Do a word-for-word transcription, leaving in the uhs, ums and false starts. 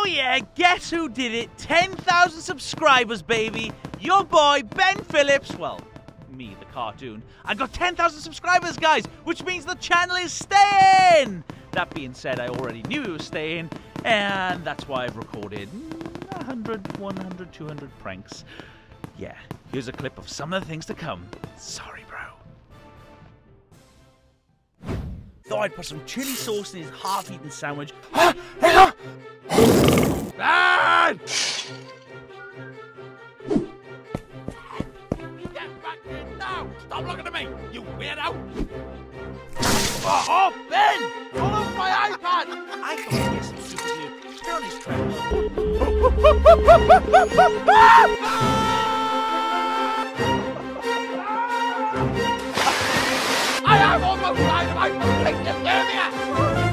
Oh yeah, guess who did it? ten thousand subscribers, baby. Your boy, Ben Phillips. Well, me, the cartoon. I got ten thousand subscribers, guys, which means the channel is staying. That being said, I already knew it was staying, and that's why I've recorded one hundred, one hundred, two hundred pranks. Yeah, here's a clip of some of the things to come. Sorry, bro. Thought I'd put some chili sauce in his half-eaten sandwich. Ah! Hello! Ah! Get back here now! Stop looking at me, you weirdo! Oh, oh Ben! Pull off my iPad! I thought he'd get some super glue. Turn his treadmill. I am almost out of my complete hysteria!